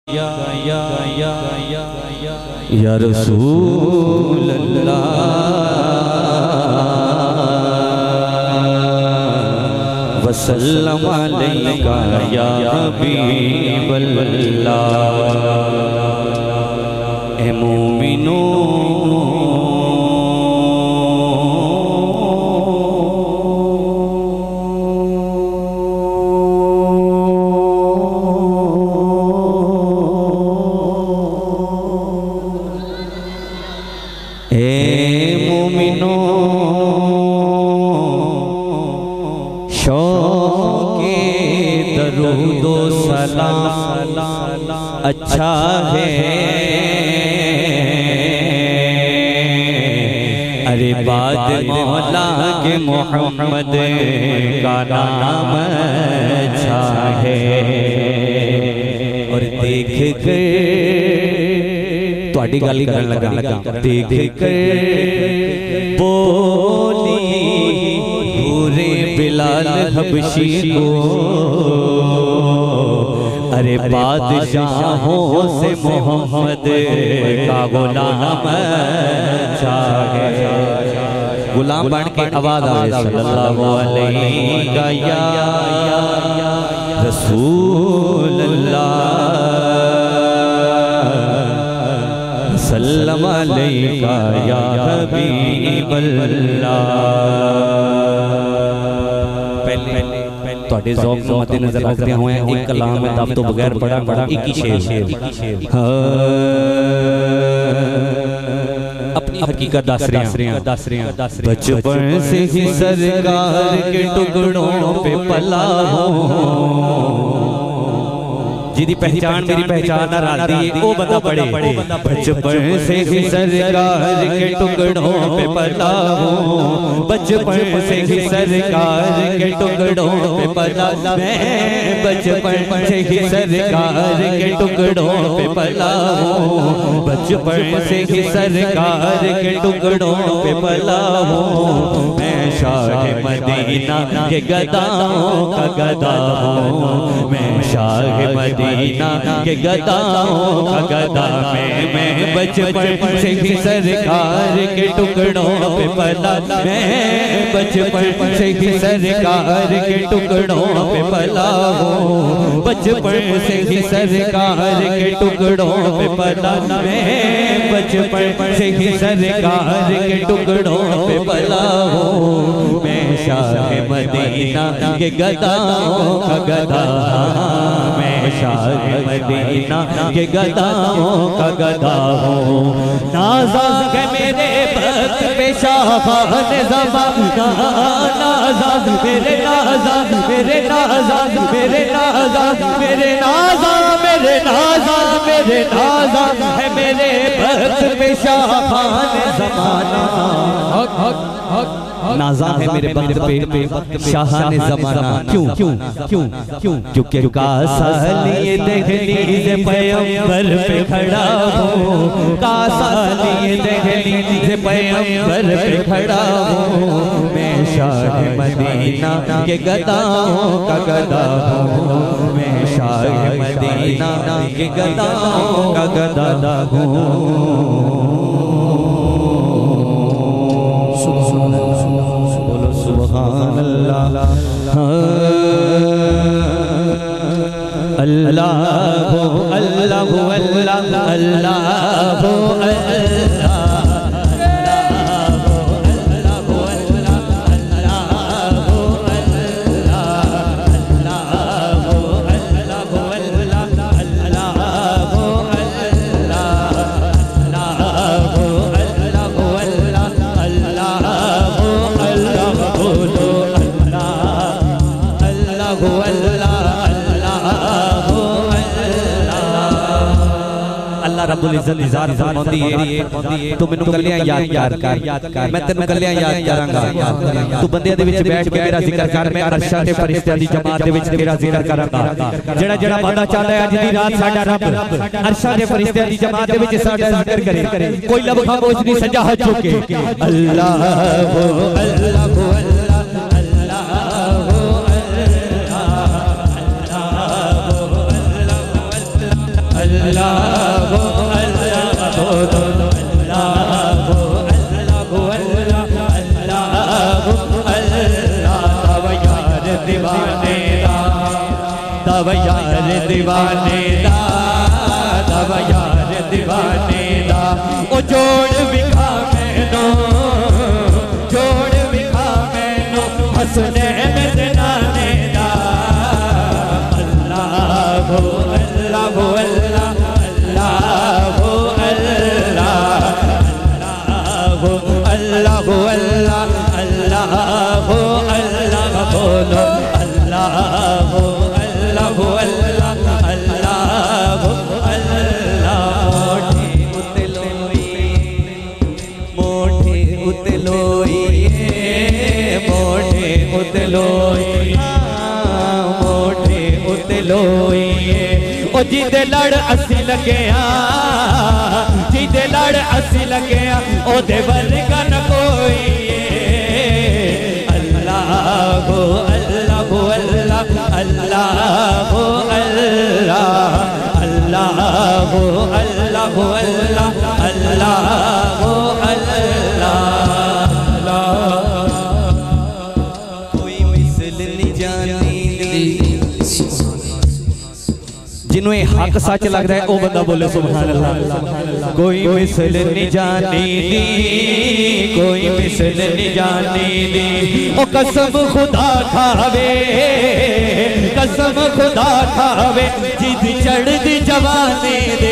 या रसूल अल्लाह वसल्लम अलैका या हबीब अल्लाह। ए मोमिनो अच्छा है, अरे बाद मौला के मोहम्मद का नाम अच्छा है। और देख कर तुहाडी गल करन लगा देख कर बोली पूरे बिलाल हबशी को, अरे बादशाहों से मोहम्मद का गुलाम अच्छा है। गुलाम बन के आवाज आवे सल्लल्लाहु अलैहि या रसूल अल्लाह सल्लम अलैका या हबीब अल्लाह। तुहाडे ज़ौक़ को मद्देनज़र रखते हुए एक कलाम में दम तो बगैर पढ़ा एक ही शेर अपनी हकीकत दस रहे हैं। बचपन से ही सरकार के टुकड़ों पे पला हूं, जिदी पहचान मेरी पहचान ना राती वो बंदा पड़े। बचपन से ही सरकार के टुकड़ों पे पला हूं, बचपन से ही सरकार के टुकड़ों पे पला मैं, बचपन से ही सरकार के टुकड़ों पे पला हूं, बचपन से ही सरकार के टुकड़ों पे पला हूं। मैं शाह मदीना के गदाओं का गदा हूं, मैं शाह मदीना के गदाओं का गदा मैं बचपन से ही सरकार के टुकड़ों पे पला मैं, बचपन से ही सरकार के टुकड़ों पे पला हूं, बचपन से ही सरकार के टुकड़ों पे पला मैं, बचपन से ही सरकार के टुकड़ों पे पला हूं। मैं शाह मदीना के गदाओं का गदा, मैं शाह मदीना के गदाओं का गदा हूँ। नाज़ा के मेरे बख्त पे शाबान ज़माना, नाज़ा मेरे नाज़ा मेरे नाज़ा मेरे नाज़ा मेरे नाज़ा मेरे नाज़ा मेरे नाज़ा है मेरे बख्त पे शाबान ज़माना। नाज़ा है मेरे बख्त पे शाहान ज़माना। क्यों क्यों क्यों क्यों क्योंकि कासा लिए दहलीज़ पैगंबर पे खड़ा हूँ, कासा लिए दहलीज़ पैगंबर पे खड़ा हूँ। मैं शाह मदीना के गदाओं का गदा हूँ, मैं शाह मदीना के गदाओं का गदा हूँ। सुभान अल्लाह अल्लाह अल्लाह अल्लाह अल्लाह रब्बुल इज्जत निज़ार फरमाती है तू मैनू कल्लियां याद कर, मैं तेनू कल्लियां याद करांगा। तू बंदे दे विच बैठ के मेरा जिक्र कर, मैं अरशां ते फरिश्तियां दी जमात दे विच तेरा जिक्र करांगा। जेड़ा जेड़ा वादा चाहता है अज दी रात साडा रब अरशां ते फरिश्तियां दी जमात दे विच साडा जिक्र करे। कोई लब खामोश नहीं सजा हाथ झुके अल्लाह अल्लाह अल्लाह अल्लाह बोलो दीवाने दा दव यार दीवाने दा दव यार दीवाने दा ओ जोड़ विखा मैनो जोड़ विखा मैनो हसने में नाने दा अल्लाह हो अल्लाह हो अल्लाह हो अल्लाह हो अल्लाह हो अल्लाह अल्लाह हो अल्लाह बोलो अल्लाह हो अल्लाह हो अल्लाह अल्लाह हो अल्लाह मोठे उतलोई मोठे उतलोई मोठे उतलोई ओ जिदे लड़ असी लगे जिदे लड़ असी लगे ओ दे वर्गा न कोई अल्लाह हो अल्लाह हो अल्लाह अल्लाह हो अल्लाह अल्लाह हो अल्लाह हो अल्लाह अल्लाह हो अल्लाह कोई मिसल नहीं जानी जिन्हें हक सच लग रहा है वो बंदा बोले सुभान अल्लाह कोई मिसल नहीं जानी दी कोई मिसल नहीं जानी दी ओ कसम खुदा खावे कसम खुदा खावे जिद चढ़ दी जवानी दे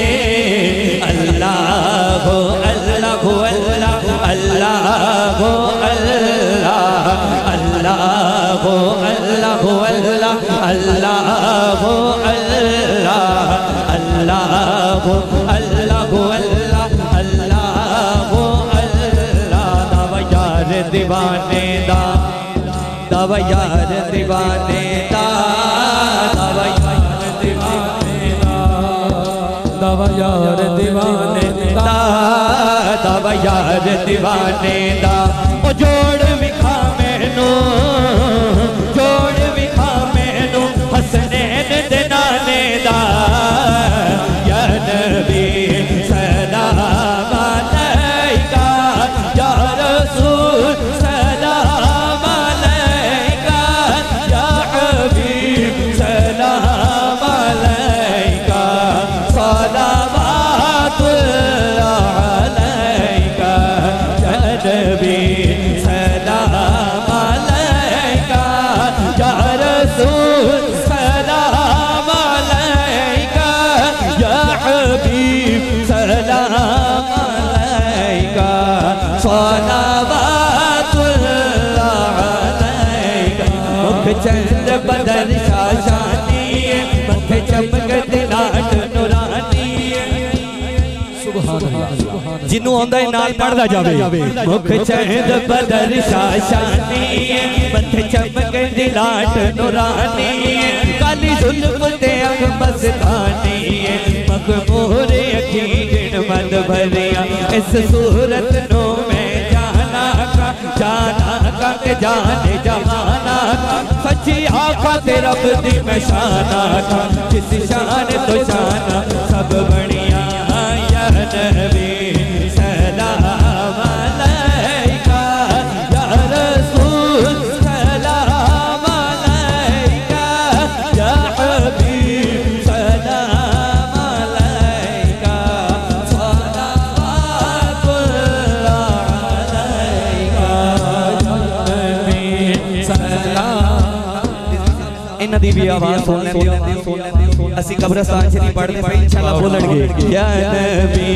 अल्लाह हो अल्लाह हो अल्लाह अल्लाह हो अल्लाह अल्लाह हो अल्लाह हो अल्लाह अल्लाह हो अल्लाह अल्लाह हो अल्लाह हो अल्लाह अल्लाह हो अल्लाह दव यार दीवाने दा दव यार दीवाने दा दव यार दीवाने दा दव यार दीवाने दा दव यार दीवाने दा ओ जोड़ विखा मैनू जोड़ विखा मैनू हसने दे नाने दा या नबी सलाम अलैका या रसूल सलाम अलैका या हबीब सलाम अलैका सलावतुल्लाह अलैका या नबी सलाम अलैका या रसूल सलाम अलैका या हबीब सलाम अलैका सलावतुल्लाह अलैका मुख चंद बदर शाशानी मुख चमक दिलाट नूरानी जिन्हों आंदा है नाल पढ़दा जावे मुख चंद बदर शाशानी मुख चमक दिलाट नूरानी काली जुल्फ ते अख मस्तानी मखमूर अखी गिण मद भरिया इस सूरत नो मैं जाना का के जाने जमाना सच्ची आका ते रब दी मैं शाना का जिस शान तो शाना सब बढ़िया या नबी सलाम अलैका या रसूल सलाम अलैका या हबीब सलाम अलैका सलावतुल्लाह अलैका नबी सलाम इन्हां दी भी आवाज़ सुन लेंदे असी कब्रस्तान शरीफ पढ़ते पे इंशाअल्लाह बोलणगे या नबी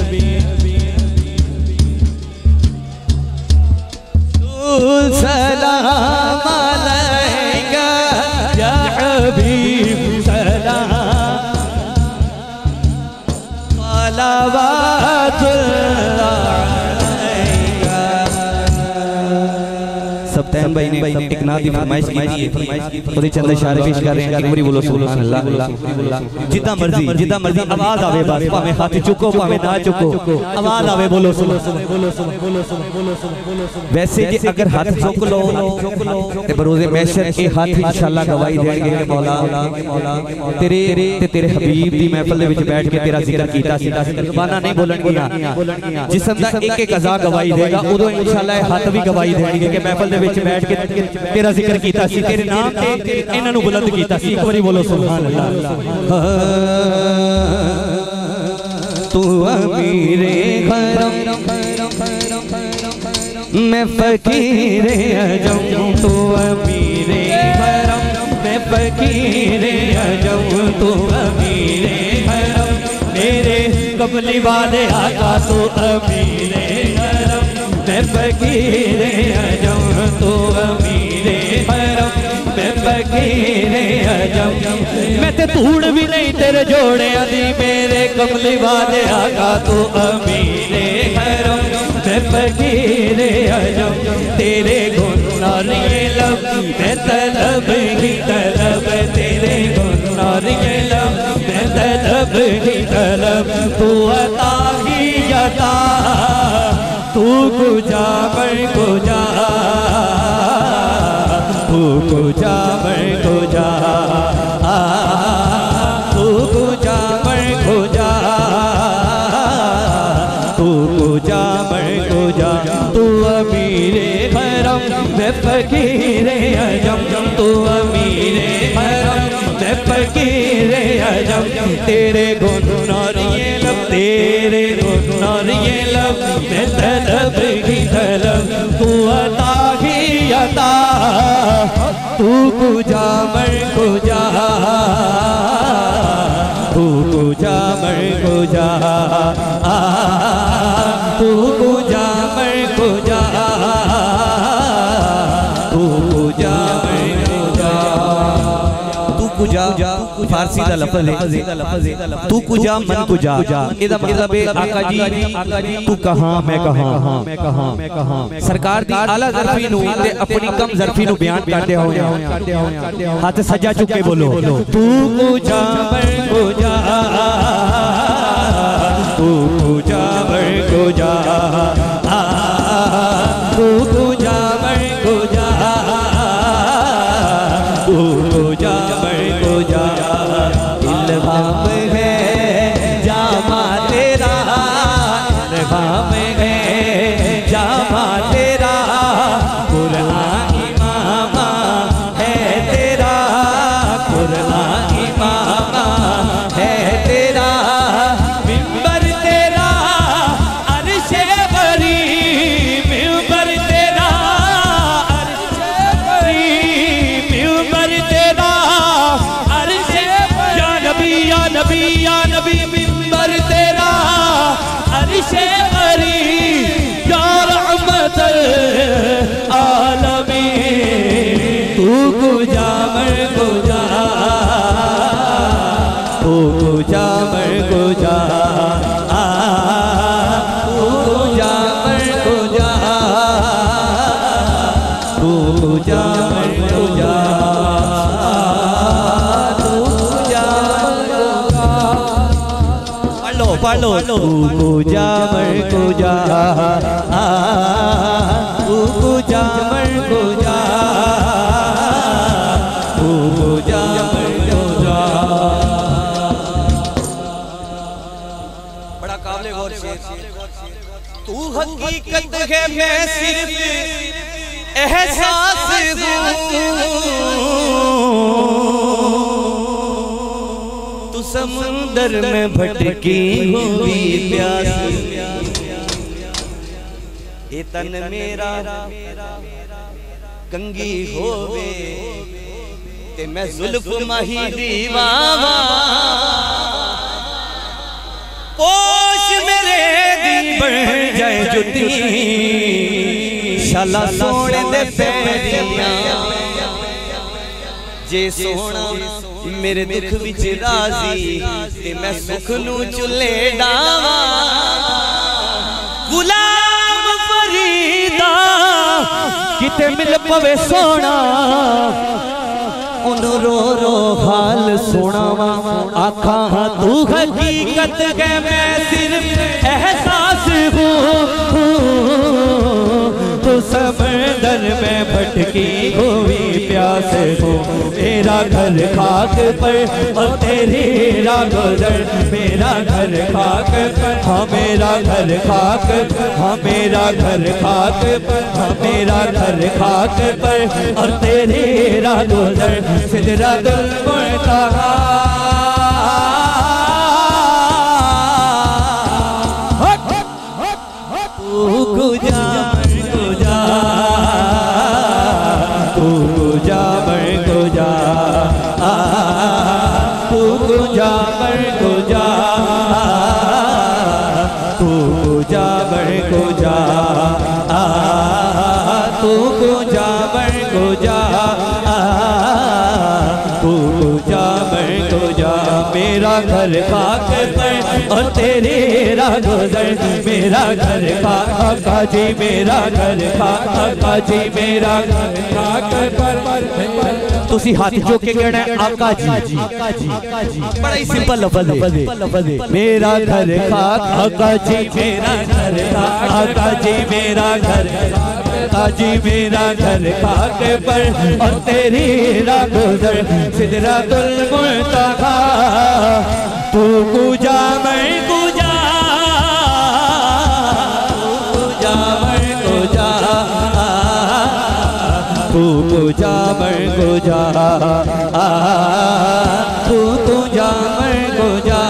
सलाम अलैका या हबीब सलाम सलावतुल्लाह अलैका सब सल्तैन भाई ने एक नात दी फरमाइश की थी, ओदी चंद इशारे पेश कर रहे हैं। एक बारी बोलो सुभान अल्लाह। जिदा मर्जी आवाज आवे, बस भावे हाथ चुको भावे ना चुको, आवाज आवे बोलो सुभान। वैसे जे अगर हाथ चुक लो ते बरोज़े महशर ए हाथ इंशाअल्लाह गवाही देंगे कि मौला तेरे हबीब दी महफिल दे विच बैठ के तेरा जिक्र कीता सी, ज़बाना नहीं बोलणगियां। जिस्म दा एक अज़ा गवाही देगा, उदों इंशाअल्लाह हाथ भी गवाही देंगे कि महफिल दे विच बैठ के तेरा जिक्र कीता सी, तेरे नाम ते इन्हां नूं बुलंद कीता सी। एक बारी बोलो सुभान अल्लाह। तू अमीरे हरम मैं फकीरे अजम, तू अमीरे हरम मैं फकीरे अजम, तू अमीरे हरम मेरे कमली वाले आका, तू अमीरे हरम मैं फकीरे अजम, तू अमीरे हरम मैं फकीरे अजम। मैं ते धूड़ भी नहीं तेरे जोड़े दी मेरे कमली वाले आका, तू अमीरे हरम मैं फकीरे अजम। तेरे गुनारे लब मैं तलब ही तलब, तेरे गुनारे लब मैं तलब ही तलब। तू अता ही अता, तू कुजा मैं कुजा, तू कुजा मैं कुजा, तू कुजा मैं कुजा, तू कुजा मैं कुजा। तू अमीरे हरम मैं फकीरे अजम, तू अमीरे हरम मैं फकीरे अजम। तेरे गुनारिये लब, तेरे गुनारिये लब मैं तलब ही तलब। तू अता ही अता, तू कुजा मैं कुजा, तू कुजा मैं कुजा, तू कुजा मैं कुजा, तू कुजा मैं कुजा। तू कुजा फारसी का लफ्ज़ है, तू कुजा मन कुजा। इहदा मतलब है आका जी तू कहां मैं कहां, सरकार दी आला ज़रफ़ी नूं ते अपनी कम ज़रफ़ी नूं बयान करते होए हाथ सजा चुक के बोलो तू कुजा मैं कुजा, तू कुजा मैं कुजा, तू कुजा मैं कुजा, तू कुजा मैं कुजा। इल्हाम है जामा तेरा, इल्हाम है जामा तेरा, कुरान इमामा है तेरा, कुरान इमामा है तेरा। मिंबर तेरा अर्शे बरी, मिंबर तेरा अर्शे बरी, मिंबर तेरा अर्शे बरी। या नबी या नबी या नबी मिंबर तेरा अर्शे बरी, या रहमतल आलमीन। तू कुजा मैं कुजा, तू कुजा मैं कुजा, तू कुजा मैं कुजा, तू कुजा मैं कुजा, तू कुजा मैं कुजा। पढ़ लो तू कुजा मैं कुजा, तू कुजा मैं कुजा, तू कुजा मैं कुजा। बड़ा काबिल गौर शेर। तू हकीकत है मैं सिर्फ एहसास हूँ, तू समुंदर में भटकी हुई प्यास। ये तन मेरा कंगी होवे ते मैं जुल्फ माही दीवावा, पोश मेरे दी बन जाए जुती, शाला सोने दे पैरियां। जे सोना मेरे दुख विच राजी ते मैं सुख नू चुले डावा। गुलाम फरीदा किते मिल पवे सोना उन रो रो हाल सुनावा आखा तू हकीकत के मैं सिर्फ एहसास हूँ तो समंदर में भटकी हुई प्यास हो मेरा घर खाक पर और तेरी गुजर मेरा घर खाक पर हाँ मेरा घर खाक हाँ मेरा घर खाक पर हाँ मेरा घर खाक पर और तेरी गुजर सिदरतुल मुंतहा तू गुजा तू गुजा मर गुजा तू गुजा मर गुजा तू गुजा मर गुजा तू गुजा मर गुजा तू गुजा मर गुजा मेरा घर खाक पर और तेरे गुजर मेरा घर खाक जी मेरा घर खाक जी मेरा घर खाक पर तुसी हाथ जो के कहना है आका जी बड़ा ही सिंपल लफ्ज है मेरा घर खाक आका जी मेरा घर खाक आका जी मेरा घर जी मेरा घर खाक पर और तेरी गुजर सिदरतुल मुंतहा तू गुजा मैं गुजा गुजा मैं गुजा तू गुजा मैं गुजा तू गुजा मैं गुजा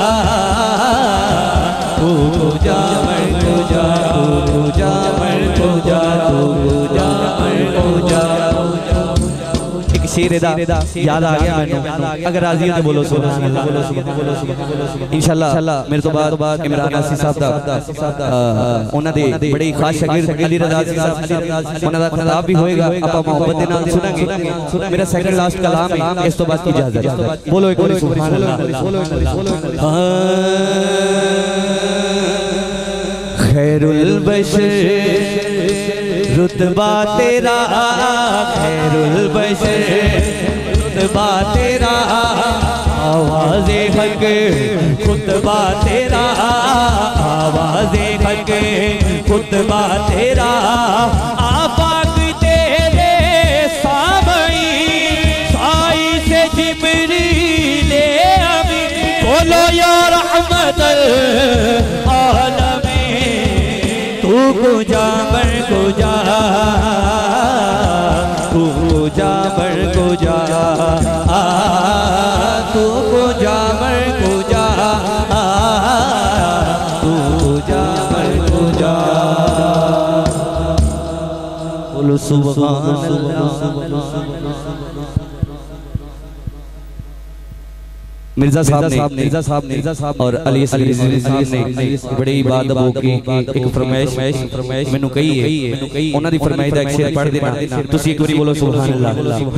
तू गुजा मैं गुजा तू गुजा मैं गुजा तू गुजा मैं गुजा एक शेर याद आ गया मैंने अगर राजी हो तो बोलो सुभान अल्लाह इंशाअल्लाह मेरे तो बाद इमरान आसी साहब दा उन्हां दे बड़े खास शागिर्द अली रजा साहब उन्हां दा खिताब भी होएगा आपा मोहब्बत दे नाल सुनांगे मेरा सेकंड लास्ट कलाम है इस तो बाद की इजाजत बोलो एक बार सुभान अल्लाह खैरुल बशर रुतबा तेरा खैरुल बशर रुतबा तेरा आवाज़े हक खुतबा तेरा आवाज़े हक खुतबा तेरा आफाक तेरे सामई साई से जिब्रील अमीन बोलो या रहमतल तू गुजा बर गुजा तू गुजा बर गुजा तू गुजा बर गुजा तू गुजा बर गुजा बोलो सुभान अल्लाह मिर्जा साहब और अली साहब ने बड़ी इबादत की एक फरमाइश मैनू कही है उन्हां दी फरमाइश दा एक शेर पढ़ देना तुसी एक बारी बोलो सुभान अल्लाह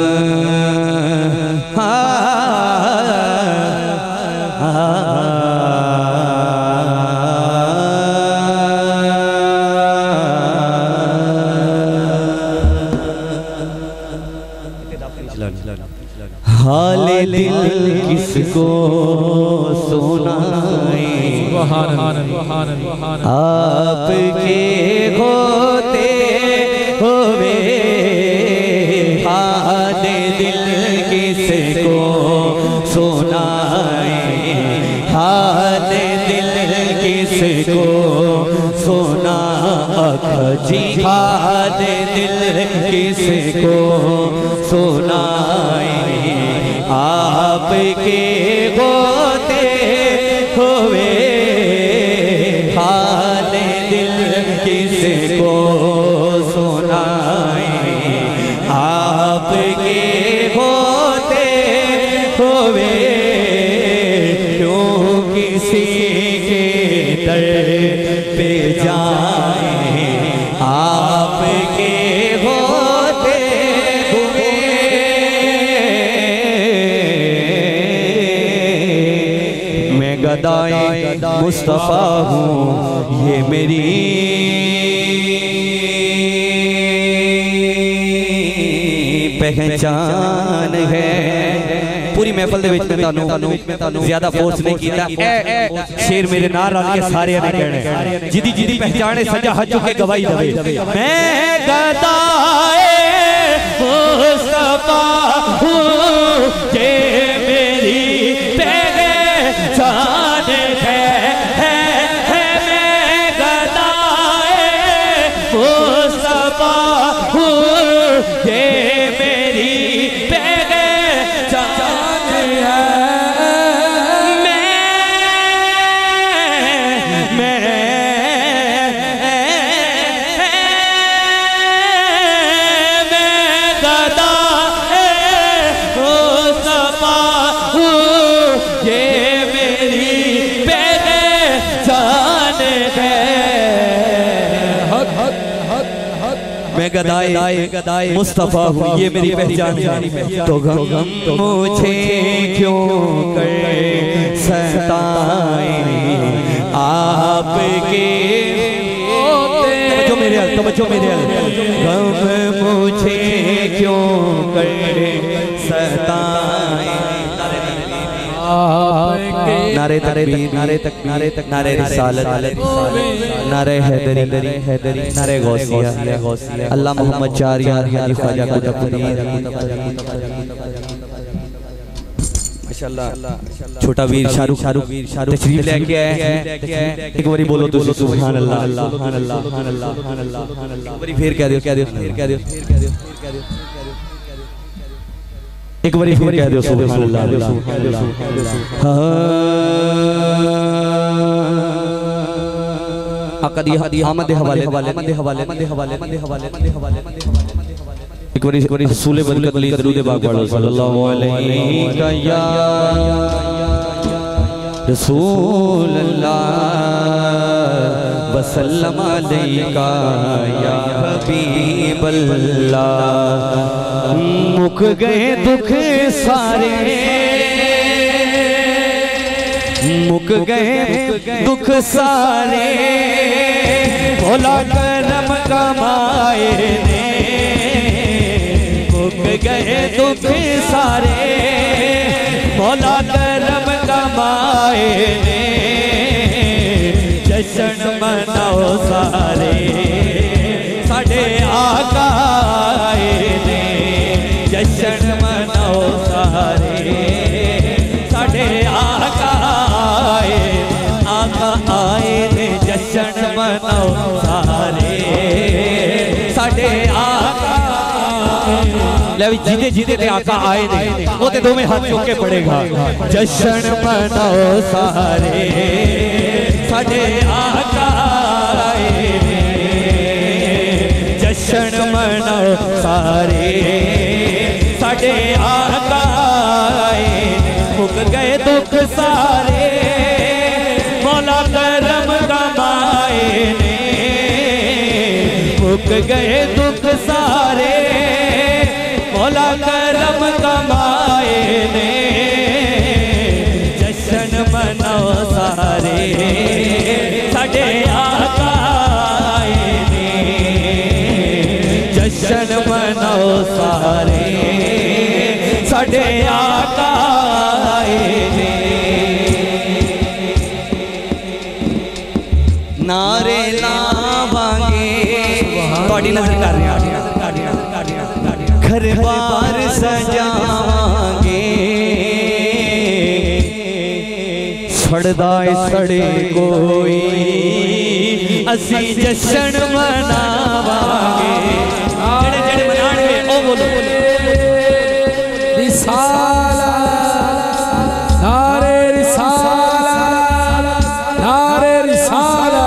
हाले दिल किसको सुनाए आपके होते हुए हाले दिल किसको सुनाए हाले दिल किसको सुना जी हाले दिल किसको सुनाए आपके होते हुए हाल दिल किसको सुनाए आपके होते हुए क्यों किसी के दर पे जाए आपके होते हुए गदाए मुस्तफा हूँ ये मेरी पहचान है। पूरी महफिल दे विच मैं तानू ज्यादा फोर्स नहीं कीता, शेर मेरे नाल रल के सारे ने कहने जिदी जिदी पहचान है सजा हज के गवाही दवे। मैं गदाए मुस्तफा हूं ये मेरी पहचान है। मैं गदाए मुस्तफा हूं ये मेरी पहचान है। मैं गदाए मुस्तफा हूँ ये मेरी पहचान है। तो गम मुझे क्यों कर सताए आपके तवज्जो मेरे गम मुझे क्यों कर सताए। नारे तकबीर, नारे तकबीर, नारे रिसालत, नारे हैदरी, नारे गौसिया, अल्लाह मोहम्मद चार यार हाजी ख्वाजा कुतुबुद्दीन। माशाअल्लाह छोटा वीर शाहरुख तशरीफ लेके आए हैं। एक बारी बोलो तो सुभान अल्लाह, सुभान अल्लाह, सुभान अल्लाह, सुभान अल्लाह, सुभान अल्लाह। एक बारी फिर कह दियो एक बारी फिर कह दो सुभान अल्लाह। आमद हवाले एक बारी रसूल बरकत अली दरूद पाक पढ़ो सल्लल्लाहु अलैहि या रसूल अल्लाह वसल्लम अलैका या हबीब अल्लाह। मुक गए दुख सारे, मुक गए दुख सारे, भोला करम कमाए ने। मुक गए दुख सारे, भोला करम कमाए ने। जश्न मनाओ सारे साडे आका आए ने। जश्न मनाओ सारे साडे आका आए ने। जश्न मनाओ सारे साडे आका। जिदे जिदे ते आका आए ने वो ते दोवें हाथ चुक के पड़ेगा। जश्न मनाओ सारे साडे आका आए ने। जश्न मनाओ सारे साडे आका आए। मुक गए दुख सारे, मौला करम कमाए ने। मुक गए दुख सारे, मौला करम कमाए ने। जश्न मनाओ सारे साडे आका आए ने। जश्न मनाओ सारे साडे आका आए ने। नारे लावांगे थोड़ी नजर कर रहे हैं, घर बार सजावांगे। सड़दा सड़े कोई असी जश्न मनावांगे। जेड़े जेड़े मनाणगे ओ बोलो रिसाला, नारे रिसाला, नारे रिसाला।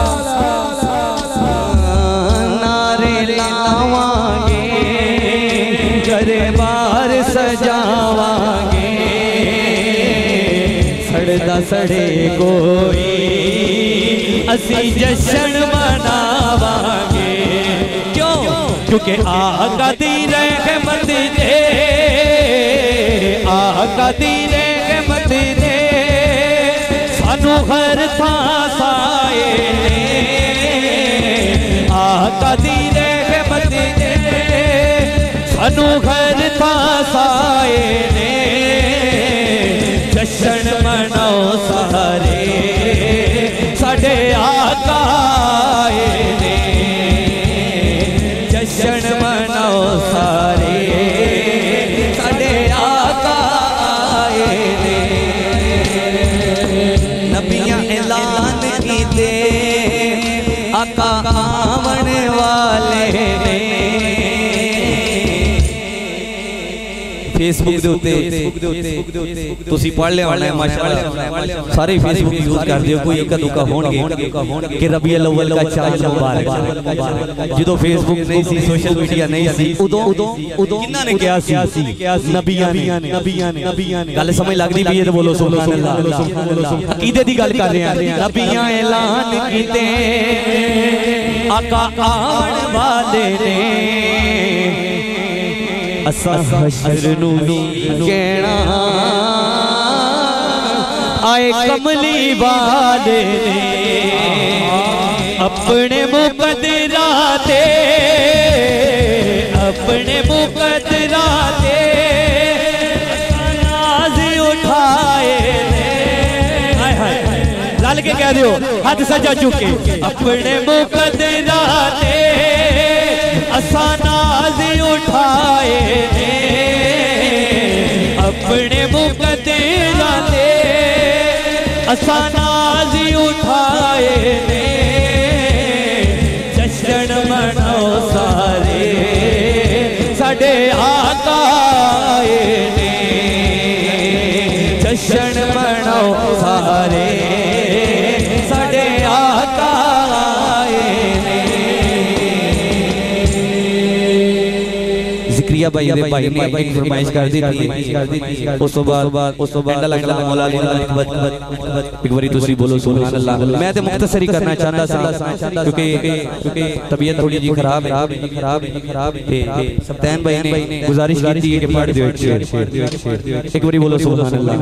नारे लावांगे, घर बार सजावांगे। सड़दा सड़े कोई असी जश्न मनावांगे। क्यों? क्योंकि आका दी रहमत दे, आका दी रहमत दे सानू हर थां साए ने। आका दी रहमत दे सानू हर फसाए ने जश्न मनाओ सारे साडे आका आए ने जश्न मनाओ सारे साडे आका आए ने नबियां ऐलान कीते आका आवन वाले ने फेसबुक दे उत्ते तुसी पढ़ लिया होना है माशाअल्लाह सारे फेसबुक यूज करदे हो कोई इक्का दुक्का होणगे कि रबीउल अव्वल का चांद मुबारक जदों फेसबुक नहीं सी सोशल मीडिया नहीं सी उदों किन्ना ने कहा सी नबियां ने गल समझ लगदी पई है ते बोलो सुभान अल्लाह अकीदे दी गल कर रहे हैं नबियां ऐलान कीते आका आवन वाले ने असा हशर नू कहना आए कमली वाले ने अपने मुकद्दरा ते नाज उठाए ने लाल के कह दियो हाथ सजा चुके अपने मुकद्दरा ते असा नाज उठाए ने अपने मुकद्दरा ते असा नाज उठाए ने जश्न मनाओ सारे साडे आका आए ने जश्न मनाओ सारे साडे आका आए ने जिक्रिया भाई ने एक फरमाइश कर दी थी उस तो बाद एंड लगदा मौला अली एक बारी तुसी बोलो सुभान अल्लाह मैं ते मुख्तसरी करना चाहता था क्योंकि तबीयत थोड़ी जी खराब है सब्तैन भाई ने गुजारिश की थी कि पढ़ दियो एक बारी बोलो सुभान अल्लाह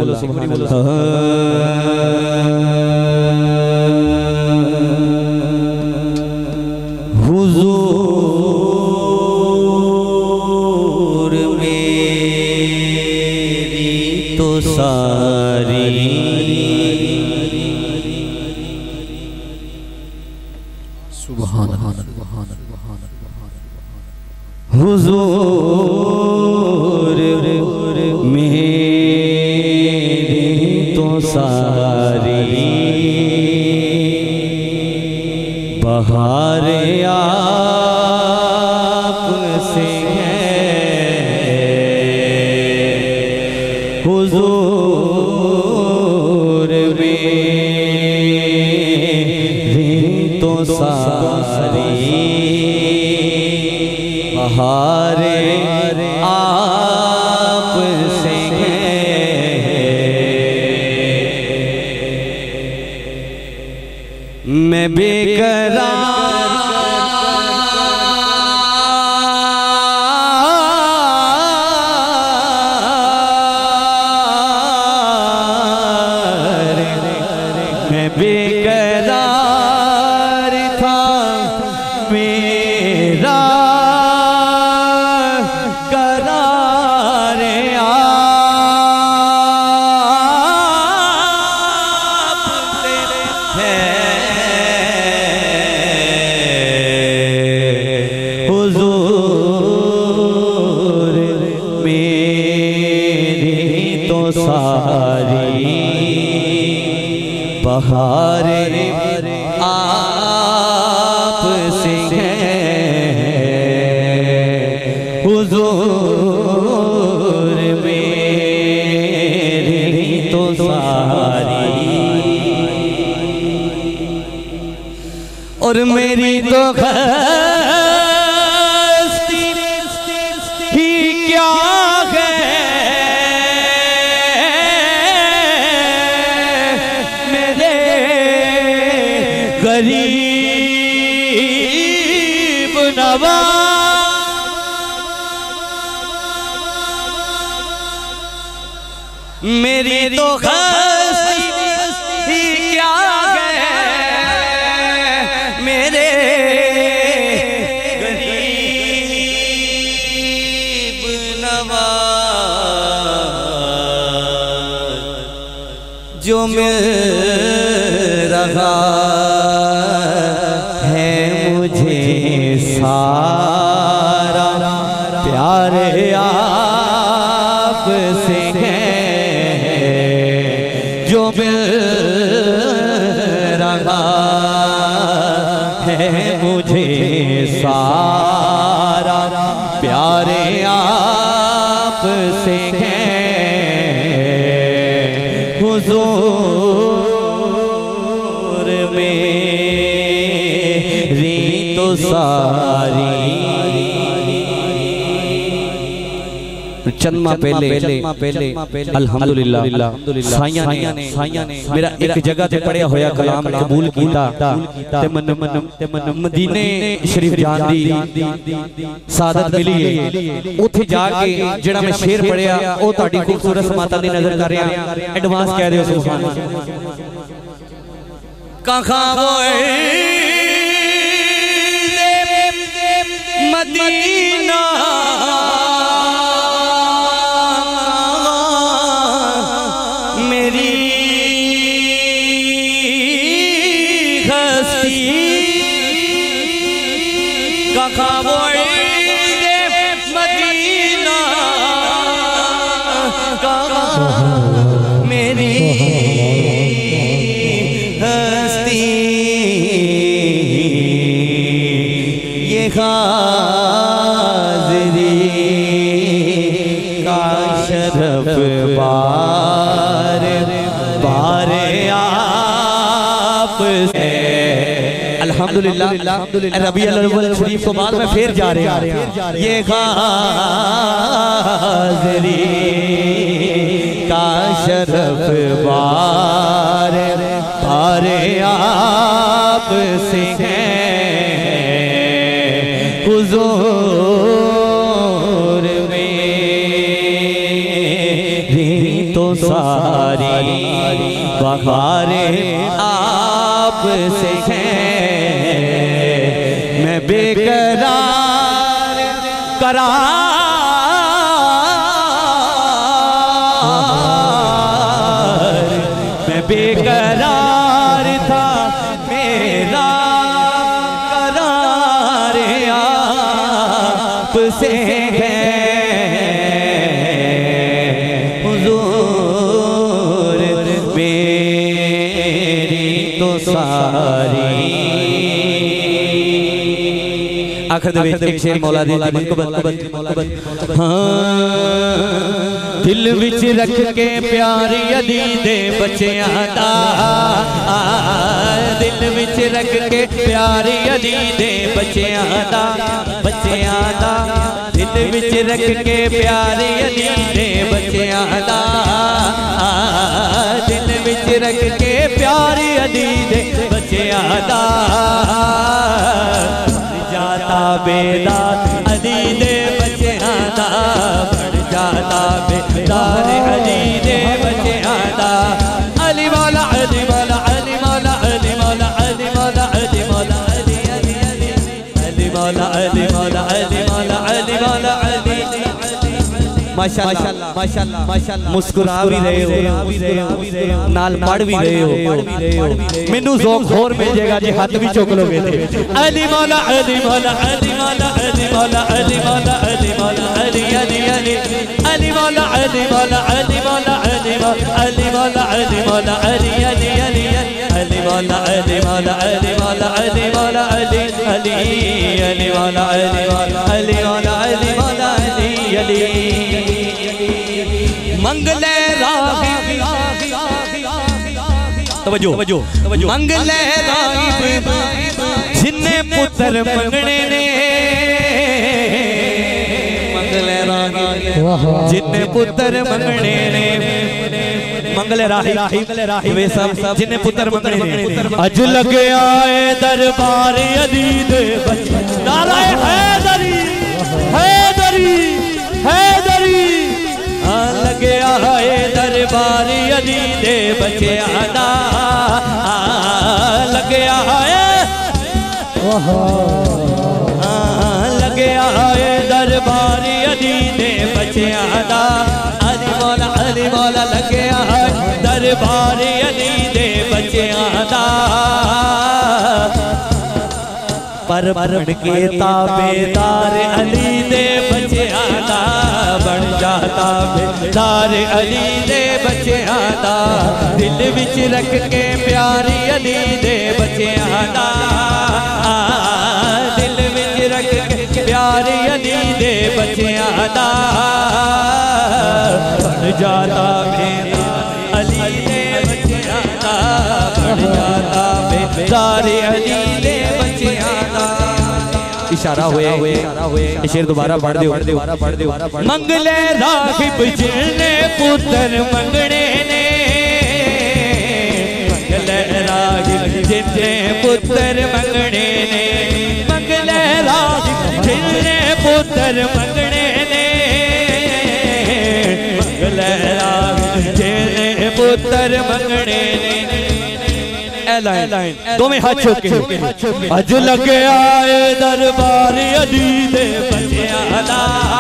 हुजूर मेरी तो सारी बहार आप से है हुजूर मेरी तो सारी बहार आप से है मैं बेकरार था मेरा बहार आप से है हुजूर मेरी तो सारी और मेरी तो हस्ती ही क्या है गरीब नवाज मेरी तो हस्ती क्या है मेरे गरीब नवाज मिल रहा है मुझे सारा प्यारे आप से है, जो मिल रहा है मुझे सारा प्यारे आप से है। हुजूर मेरी तो सारी चंद माह पहले अल्हम्दुलिल्लाह साइयां ने मेरा एक जगह ते पढ़िया होया कलाम कबूल कीता ते मन मदीने शरीफ जान दी सादत मिली है। उथे जाके जेड़ा मैं शेर पढ़िया ओ तुहाडी खूबसूरत समातां दी नजर कर रहा, एडवांस कह रहे हो सुभान अल्लाह। कहां होए मदीना मेरी हस्ती, कहां होए मदीना कहां मेरी हस्ती, ये हाज़िरी का शरफ बार बार आप से। अल्हम्दुलिल्लाह रबीउल अव्वल शरीफ को बाद में फिर जा रहे हैं। ये हाज़िरी का शरफ बार बार आप से है। हुजूर मेरी तो सारी बहारें आप से हैं, मैं बेकरार करार, मैं बेकरार था मेरा करार आप से है। हुजूर मेरी तो सारी आखिर दे विच एक शेर मौला दी दिल विच रख के प्यारी अली दे बच्चियां दा, दिल विच रख के प्यारी अली दे बच्चियां दा, बच्चियां दा दिल विच रख के प्यारी अली दे बच्चियां दा, दिल विच रख के प्यारी अली दे बच्चियां दा, जाता बेदार अली दे बच्चियां दा, बढ़ जाता बेदार अली दे बच्चियां दा। अली मौला अली मौला अली मौला अली मौला अली मौला अली मौला अली अली अली अली मौला अली मौला अली मौला अली मौला अली। माशाअल्लाह माशाअल्लाह माशाअल्लाह मुस्कुरा भी रहे हो, नाल पढ़ भी रहे हो, मैनू ज़ौक़ होर मिल जाएगा जी हाथ भी चुक लोगे। अली मौला अली मौला अली मौला अली मौला अली मौला अली मौला अली अली अली अली मौला अली मौला अली मौला अली अली मौला अली मौला अली अली अली अली मौला अली मौला अली मौला अली मौला अली अली अली मौला अली मौला अली मौला अली मौला अली अली मंगले राग़िब तवज्जो मंगले राग़िब जिन्ने पुत्र मंगने ने, मंगले राग़िब जिन्ने पुत्र मंगने ने, मंगले राग़िब वे सब जिन्ने पुत्र मंगने ने, अज लगे आए दरबार अली दे नाराए हैदरी हैदरी हैदरी, लगे आए दरबार अली दे बच्चियां दा, लगे आए लगे आए दरबार अली दे बच्चियां दा। अली मौला लगे आए दरबार अली पर के ताबेदार अली दे बच्चियां दा बन जाता बेदार अली दे बच्चियां दा दिल विच रख के प्यारी अली दे बच्चियां दा दिल विच रख के प्यारी अली दे बच्चियां दा बन जाता बेदार अली दे बच्चियां दा बन जाता बेदार अली दे बच्चियां दा। इशारा हुए शेर दोबारा पढ़ दो मंगले रागिब जिन्ने पुत्र मंगने ने मंगले रागिब जिन्ने पुत्र मंगने ने मंगले रागिब जिन्ने पुत्र मंगने ने मंगले रागिब जिन्ने पुत्र मंगने ने। दो में हाथ चुके अज लगे आए दरबार अली दे बच्चियां दा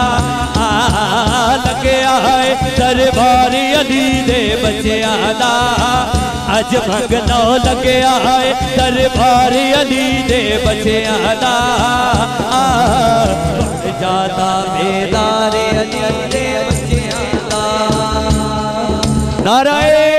लगे आए दरबार अली दे बच्चियां दा अज मंगनो लगे आए दरबार अली दे बच्चियां दा जाता बेदार अली दे बच्चियां दा। नारायण